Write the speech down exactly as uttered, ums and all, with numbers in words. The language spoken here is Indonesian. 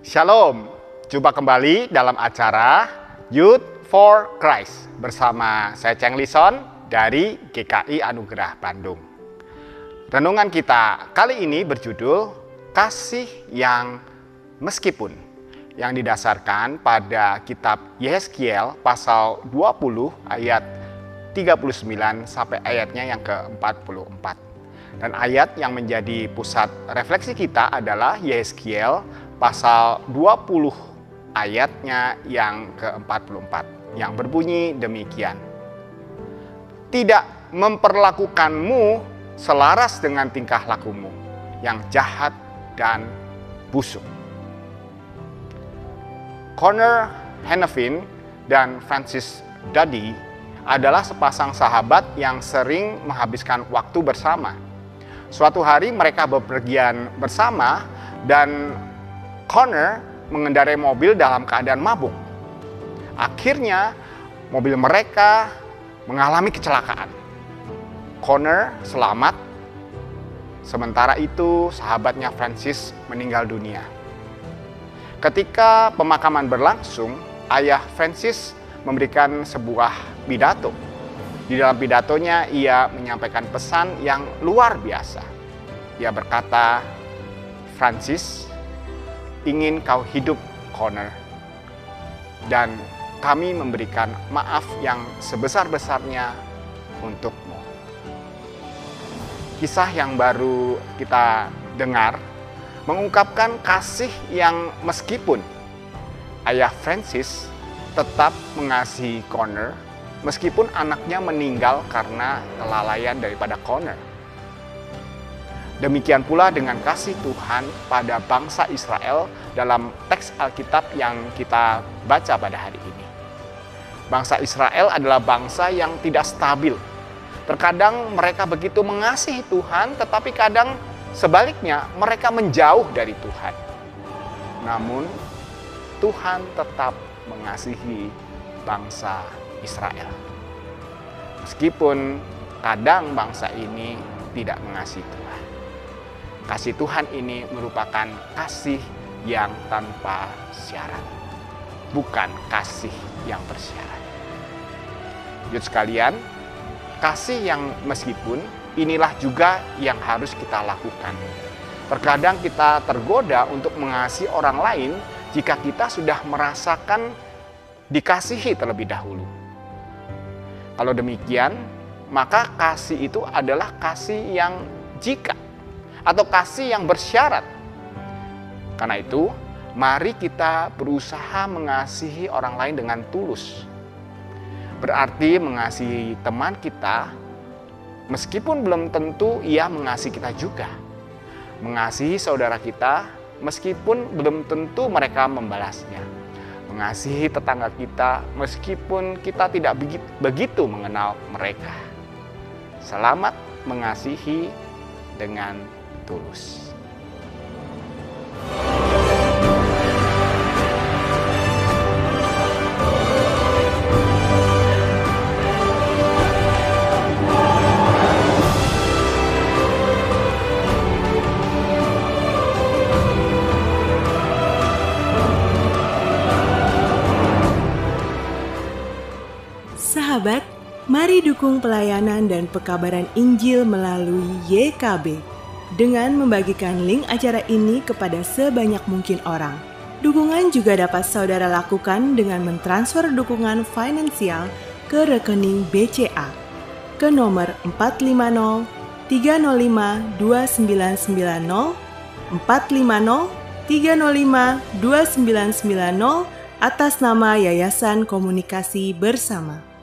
Shalom, jumpa kembali dalam acara Youth for Christ bersama saya Cheng Lison dari G K I Anugerah Bandung. Renungan kita kali ini berjudul Kasih yang Meskipun, yang didasarkan pada kitab Yehezkiel pasal dua puluh ayat tiga puluh sembilan sampai ayatnya yang ke empat puluh empat. Dan ayat yang menjadi pusat refleksi kita adalah Yehezkiel pasal dua puluh ayatnya yang ke empat puluh empat yang berbunyi demikian. Tidak memperlakukanmu selaras dengan tingkah lakumu yang jahat dan busuk. Conor Hannafin dan Francis Duddy adalah sepasang sahabat yang sering menghabiskan waktu bersama. Suatu hari mereka bepergian bersama dan Conor mengendarai mobil dalam keadaan mabuk. Akhirnya mobil mereka mengalami kecelakaan. Conor selamat, sementara itu sahabatnya Francis meninggal dunia. Ketika pemakaman berlangsung, ayah Francis memberikan sebuah pidato. Di dalam pidatonya ia menyampaikan pesan yang luar biasa. Ia berkata, "Francis, ingin kau hidup, Conor, dan kami memberikan maaf yang sebesar-besarnya untukmu." Kisah yang baru kita dengar mengungkapkan kasih yang meskipun ayah Francis tetap mengasihi Conor meskipun anaknya meninggal karena kelalaian daripada Conor. Demikian pula dengan kasih Tuhan pada bangsa Israel dalam teks Alkitab yang kita baca pada hari ini. Bangsa Israel adalah bangsa yang tidak stabil. Terkadang mereka begitu mengasihi Tuhan, tetapi kadang sebaliknya mereka menjauh dari Tuhan. Namun Tuhan tetap mengasihi bangsa Israel. Meskipun kadang bangsa ini tidak mengasihi Tuhan. Kasih Tuhan ini merupakan kasih yang tanpa syarat, bukan kasih yang bersyarat. Yud sekalian, kasih yang meskipun inilah juga yang harus kita lakukan. Terkadang kita tergoda untuk mengasihi orang lain jika kita sudah merasakan dikasihi terlebih dahulu. Kalau demikian, maka kasih itu adalah kasih yang jika atau kasih yang bersyarat. Karena itu, mari kita berusaha mengasihi orang lain dengan tulus. Berarti mengasihi teman kita, meskipun belum tentu ia mengasihi kita juga. Mengasihi saudara kita, meskipun belum tentu mereka membalasnya. Mengasihi tetangga kita, meskipun kita tidak begitu mengenal mereka. Selamat mengasihi dengan tulus. Sahabat, mari dukung pelayanan dan pekabaran Injil melalui Y K B dengan membagikan link acara ini kepada sebanyak mungkin orang. Dukungan juga dapat saudara lakukan dengan mentransfer dukungan finansial ke rekening B C A ke nomor empat lima nol tiga nol lima dua sembilan sembilan nol empat lima nol tiga nol lima dua sembilan sembilan nol atas nama Yayasan Komunikasi Bersama.